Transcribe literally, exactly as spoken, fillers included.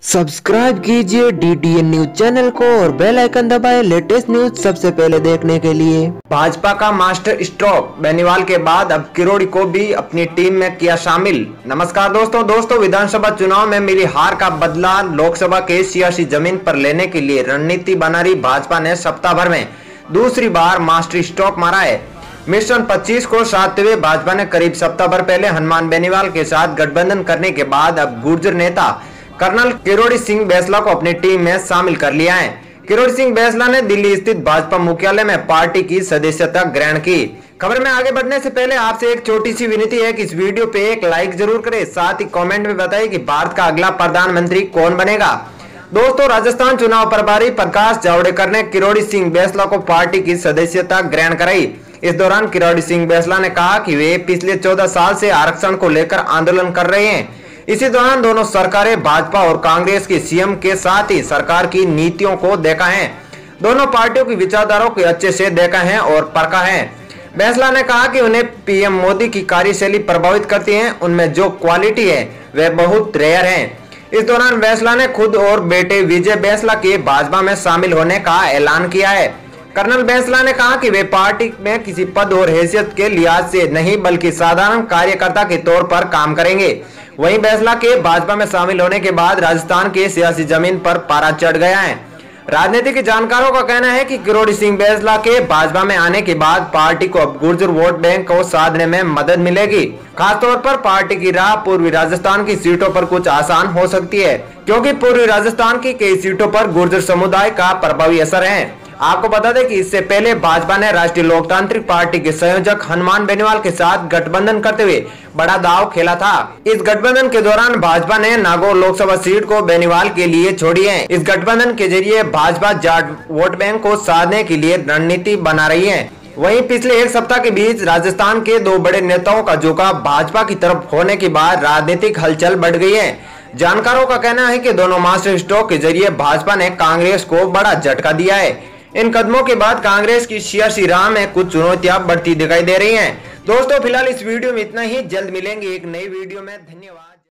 Subscribe कीजिए डीटीएन news channel को और बेल आइकन दबाएं लेटेस्ट न्यूज सबसे पहले देखने के लिए। भाजपा का मास्टर स्ट्रोक बेनीवाल के बाद अब किरोड़ी को भी अपनी टीम में किया शामिल। नमस्कार दोस्तों दोस्तों विधानसभा चुनाव में मिली हार का बदला लोकसभा के सियासी जमीन पर लेने के लिए रणनीति बना रही भाजपा ने सप्ताह भर में दूसरी बार मास्टर स्ट्रोक मारा है। मिशन पच्चीस को साधते हुए भाजपा ने करीब सप्ताह भर पहले हनुमान बेनीवाल के साथ गठबंधन करने के बाद अब गुर्जर नेता कर्नल किरोड़ी सिंह बैसला को अपनी टीम में शामिल कर लिया है। किरोड़ी सिंह बैसला ने दिल्ली स्थित भाजपा मुख्यालय में पार्टी की सदस्यता ग्रहण की। खबर में आगे बढ़ने से पहले आपसे एक छोटी सी विनती है कि इस वीडियो पे एक लाइक जरूर करें, साथ ही कमेंट में बताइए कि भारत का अगला प्रधानमंत्री कौन बनेगा। दोस्तों, राजस्थान चुनाव प्रभारी प्रकाश जावड़ेकर ने किरोड़ी सिंह बैसला को पार्टी की सदस्यता ग्रहण कराई। इस दौरान किरोड़ी सिंह बैसला ने कहा कि वे पिछले चौदह साल से आरक्षण को लेकर आंदोलन कर रहे हैं। इसी दौरान दोनों सरकारें भाजपा और कांग्रेस के सीएम के साथ ही सरकार की नीतियों को देखा है। दोनों पार्टियों की विचारधाराओं को अच्छे से देखा है और परखा है। बैसला ने कहा कि उन्हें पीएम मोदी की कार्यशैली प्रभावित करती है, उनमें जो क्वालिटी है वह बहुत रेयर है। इस दौरान बैसला ने खुद और बेटे विजय बैसला के भाजपा में शामिल होने का ऐलान किया है। कर्नल बैसला ने कहा कि वे पार्टी में किसी पद और हैसियत के लिहाज से नहीं बल्कि साधारण कार्यकर्ता के तौर पर काम करेंगे। वहीं बैसला के भाजपा में शामिल होने के बाद राजस्थान के सियासी जमीन पर पारा चढ़ गया है। राजनीतिक जानकारों का कहना है कि किरोड़ी सिंह बैसला के भाजपा में आने के बाद पार्टी को अब गुर्जर वोट बैंक को साधने में मदद मिलेगी। खासतौर पर पार्टी की राह पूर्वी राजस्थान की सीटों पर कुछ आसान हो सकती है, क्योंकि पूर्वी राजस्थान की कई सीटों पर गुर्जर समुदाय का प्रभावी असर है। आपको बता दें कि इससे पहले भाजपा ने राष्ट्रीय लोकतांत्रिक पार्टी के संयोजक हनुमान बेनीवाल के साथ गठबंधन करते हुए बड़ा दांव खेला था। इस गठबंधन के दौरान भाजपा ने नागौर लोकसभा सीट को बेनीवाल के लिए छोड़ी है। इस गठबंधन के जरिए भाजपा जाट वोट बैंक को साधने के लिए रणनीति बना रही है। वहीं पिछले एक सप्ताह के बीच राजस्थान के दो बड़े नेताओं का झुकाव भाजपा की तरफ होने के बाद राजनीतिक हलचल बढ़ गई है। जानकारों का कहना है कि दोनों मास्टर स्ट्रोक के जरिए भाजपा ने कांग्रेस को बड़ा झटका दिया है। इन कदमों के बाद कांग्रेस की सियासी राह में कुछ चुनौतियां बढ़ती दिखाई दे रही हैं। दोस्तों, फिलहाल इस वीडियो में इतना ही। जल्द मिलेंगे एक नई वीडियो में। धन्यवाद।